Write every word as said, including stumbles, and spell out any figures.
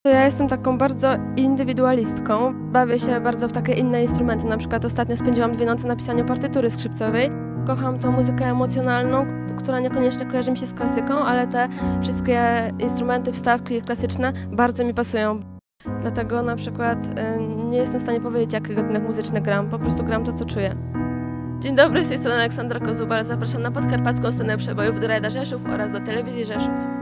Ja jestem taką bardzo indywidualistką. Bawię się bardzo w takie inne instrumenty. Na przykład ostatnio spędziłam dwie noce na pisaniu partytury skrzypcowej. Kocham tą muzykę emocjonalną, która niekoniecznie kojarzy mi się z klasyką, ale te wszystkie instrumenty, wstawki klasyczne bardzo mi pasują. Dlatego na przykład y, nie jestem w stanie powiedzieć, jaki gatunek muzyczny gram. Po prostu gram to, co czuję. Dzień dobry, z tej strony Aleksandra Kozubal. Zapraszam na podkarpacką scenę przebojów do Radia Rzeszów oraz do Telewizji Rzeszów.